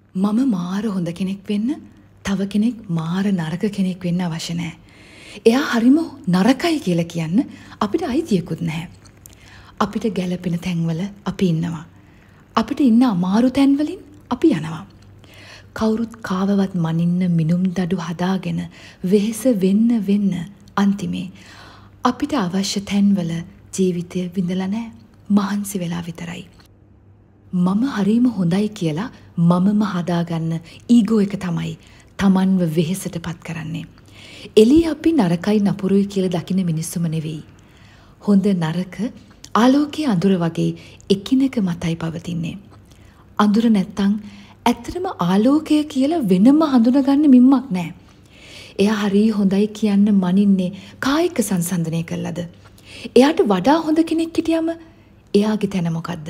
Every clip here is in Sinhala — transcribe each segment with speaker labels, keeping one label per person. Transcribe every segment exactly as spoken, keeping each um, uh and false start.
Speaker 1: මම මාර හොඳ කෙනෙක් වෙන්න තව කෙනෙක් මාර නරක කෙනෙක් වෙන්න අවශ්‍ය නැහැ. එයා හරිම නරකයි කියලා කියන්න අපිට අයිතියකුත් නැහැ. අපිට ගැළපෙන තැන්වල අපි ඉන්නවා. අපිට ඉන්න අමාරු තැන්වලින් අපි යනවා. කවුරුත් කාවවත් මනින්න මිනුම් දඩු හදාගෙන වෙහෙස වෙන්න වෙන්න අන්තිමේ අපිට අවශ්‍ය තැන්වල ජීවිතය විඳලා නැහැ. මහන්සි වෙලා විතරයි. මම හරීම හොඳයි කියලා මමම හදාගන්න ඊගෝ එක තමයි තමන්ව වෙහෙසට පත් කරන්නේ. එළිය අපි නරකයි නපුරුයි කියලා දකින මිනිස්සුම නෙවෙයි. හොඳ නරක ආලෝකයේ අඳුර වගේ එකිනෙක මතයි පවතින්නේ. අඳුර නැත්තම් ඇත්තටම ආලෝකය කියලා වෙනම හඳුනගන්න මිම්මක් නැහැ. එයා හරි හොඳයි කියන්න මනින්නේ කායික සංසන්දනය කළාද? එයාට වඩා හොඳ කෙනෙක් හිටියම එයාගේ තැන මොකද්ද?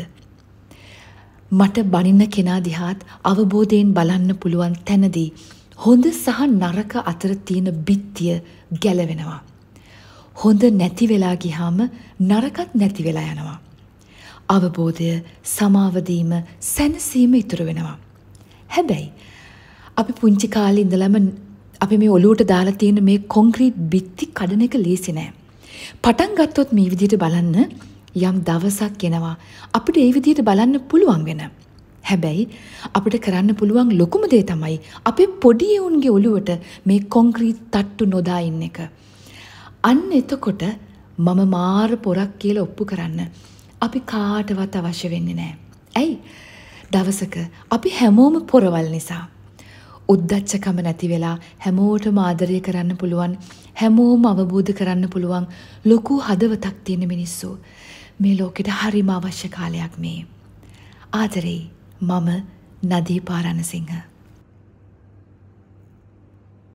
Speaker 1: මට බනින්න කෙනා දිහාත් අවබෝධයෙන් බලන්න පුළුවන් තැනදී හොඳ සහ නරක අතර තියෙන බිත්තිය ගැලවෙනවා. හොඳ නැති වෙලා ගියාම නරකත් නැති වෙලා යනවා. අවබෝධය, සමාව දීම, සැනසීම ඉතුරු වෙනවා. හැබැයි අපි පුංචි කාලේ ඉඳලම අපි මේ ඔලුවට දාලා තියෙන මේ කොන්ක්‍රීට් බිත්ති කඩන එක ලේසි නෑ. පටන් ගත්තොත් මේ විදිහට බලන්න යම් දවසක් එනවා අපිට ඒ විදිහට බලන්න පුළුවන් වෙන. හැබැයි අපිට කරන්න පුළුවන් ලොකුම දේ තමයි අපේ පොඩි උන්ගේ ඔලුවට මේ කොන්ක්‍රීට් තට්ටු නොදා ඉන්න එක. අන්න එතකොට මම මාර පොරක් කියලා ඔප්පු කරන්න අපි කාටවත් අවශ්‍ය වෙන්නේ නැහැ. ඇයි? දවසක අපි හැමෝම පොරවල් නිසා උද්දච්චකම නැති වෙලා හැමෝටම ආදරය කරන්න පුළුවන්, හැමෝම අවබෝධ කරන්න පුළුවන් ලොකු හදවතක් තියෙන මිනිස්සු මේ ලෝකෙට හරිම අවශ්‍ය කාලයක් මේ. ආදරේ, මම නදීපා රණසිංහ.